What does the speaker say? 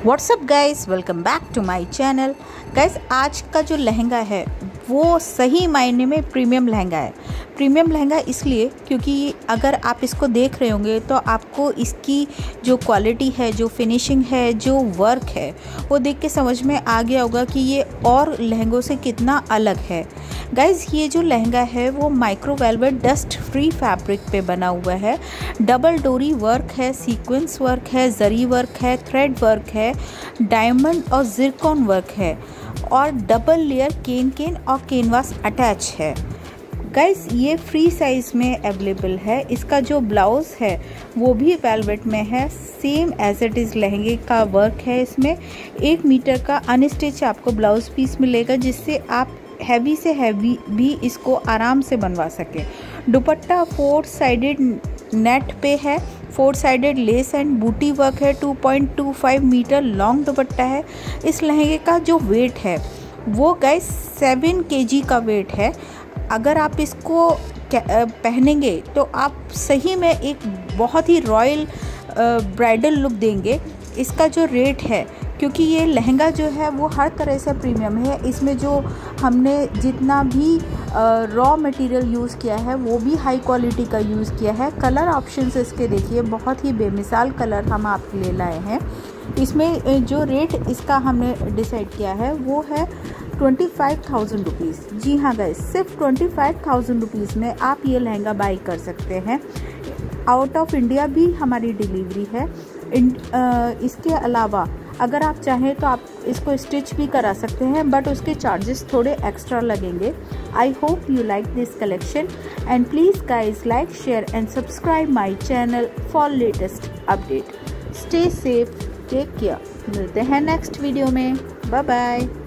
WhatsApp guys, welcome back to my channel. Guys, आज का जो लहंगा है वो सही मायने में प्रीमियम लहंगा है। प्रीमियम लहंगा इसलिए क्योंकि अगर आप इसको देख रहे होंगे तो आपको इसकी जो क्वालिटी है, जो फिनिशिंग है, जो वर्क है, वो देख के समझ में आ गया होगा कि ये और लहंगों से कितना अलग है। गाइज़, ये जो लहंगा है वो micro velvet dust free fabric पे बना हुआ है। डबल डोरी वर्क है, सीक्वेंस वर्क है, जरी वर्क है, थ्रेड वर्क है, डायमंड और जिरकॉन वर्क है और डबल लेयर केन और कैनवास अटैच है। गाइस, ये फ्री साइज़ में अवेलेबल है। इसका जो ब्लाउज़ है वो भी वेलवेट में है, सेम एज इट इज़ लहंगे का वर्क है। इसमें 1 मीटर का अनस्टिच आपको ब्लाउज़ पीस मिलेगा, जिससे आप हैवी से हैवी भी इसको आराम से बनवा सकें। दुपट्टा 4 साइडेड नेट पे है, 4 साइडेड लेस एंड बूटी वर्क है। 2.25 मीटर लॉन्ग दुपट्टा है। इस लहंगे का जो वेट है वो गाइस 7 kg का वेट है। अगर आप इसको पहनेंगे तो आप सही में एक बहुत ही रॉयल ब्राइडल लुक देंगे। इसका जो रेट है, क्योंकि ये लहंगा जो है वो हर तरह से प्रीमियम है, इसमें जो हमने जितना भी रॉ मटेरियल यूज़ किया है वो भी हाई क्वालिटी का यूज़ किया है। कलर ऑप्शंस इसके देखिए, बहुत ही बेमिसाल कलर हम आपके लिए लाए हैं। इसमें जो रेट इसका हमने डिसाइड किया है वो है 25,000 रुपीज़। जी हाँ गाइस, सिर्फ 25,000 रुपीज़ में आप ये लहंगा बाई कर सकते हैं। आउट ऑफ इंडिया भी हमारी डिलीवरी है। इसके अलावा अगर आप चाहें तो आप इसको स्टिच भी करा सकते हैं, बट उसके चार्जेस थोड़े एक्स्ट्रा लगेंगे। I hope you like this collection and please guys like, share and subscribe my channel for latest update. Stay safe, take care. मिलते हैं नेक्स्ट वीडियो में। Bye bye.